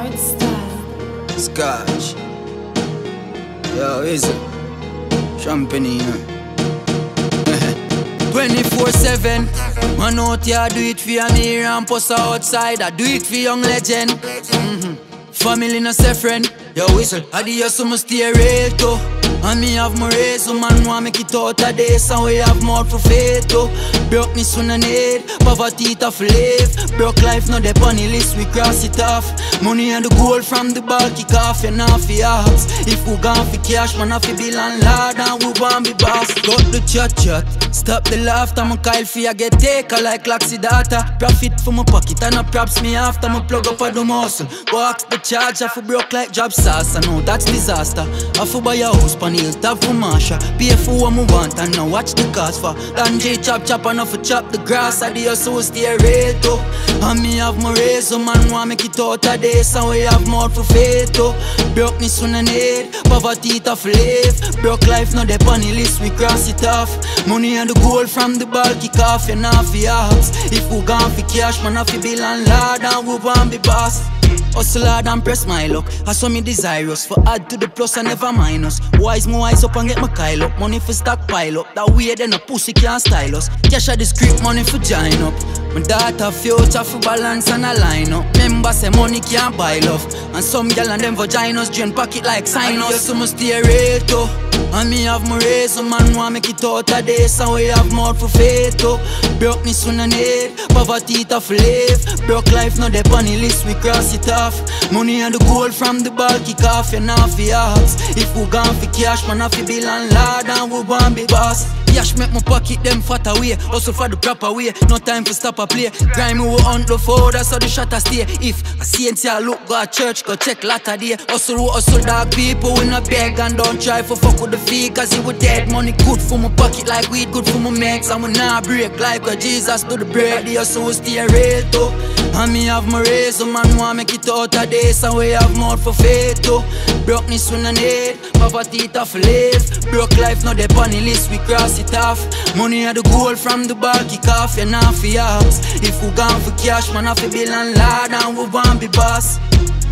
Hard style. Scotch. Yo, is it? Champagne. 24/7. Man out here do it for me and post outside. I do it for young legend. Family no say friend. Yo, whistle. Adios, so must stay real too. And me have my race, so man want make it out of this. And we have more for faith too. Broke me soon and need, poverty tough live. Broke life no dep on the list, we cross it off. Money and the gold from the ball kick off, you know for yours. If we gone for cash, man have to be landlord and we want be boss. Got the chat, stop the laughter. My Kyle fear get taker like Laxi data. Profit for my pocket and a props me after. My plug up at the muscle. Go ask the charger for broke like job sauce. I know that's disaster. I for buy a house pan hills, tap for Marsha. Pay for what me want and now watch the cost for. Dan J chop and for chop the grass. I do so stay real too. And me have my race, so man want make it out of this. And we have more for faith too. Broke me soon and need, poverty tough live. Broke life no dep on the list, we cross it off. Money and the gold from the ball kick off, you know for yours. If we gone for cash, man have to be landlord and we want be boss. Hustle hard and press my luck. I saw me desirous for add to the plus and never minus. Wise my eyes up and get my Kyle up. Money for stockpile up. That way then a pussy can't style us. Cash at the script, money for join up. My daughter future for balance and a line up. Remember say money can't buy love. And some gal and them vaginas drain pocket like sinus. So must stay real too. And me have my race, so man want make it out of this. And we have more for faith too. Broke me soon and need, poverty tough live. Broke life no dep on the list, we cross it off. Money and the gold from the ball kick off, you know for yours. If we gone for cash, man have to be landlord and we want be boss. Cash make my pocket them fat away. Hustle for the proper way, no time for stop a play. Grind me we hunt the foe, that's how the shatter stay. If a saint here look, go to church, go check latter day. Hustle dog people, we not beg and don't try for fuck with the fee. Cause he was dead, money good for my pocket like weed, good for my mates. And we not break like where Jesus do the bread. The hustle stay real too. And me have my race, so man want make it out of this. And we have more for faith too. Broke me soon and need, poverty tough live. Broke life no dep on the list, we cross it off. Money and the gold from the ball kick off, you know for yours. If we gone for cash, man have to be landlord and we want be boss.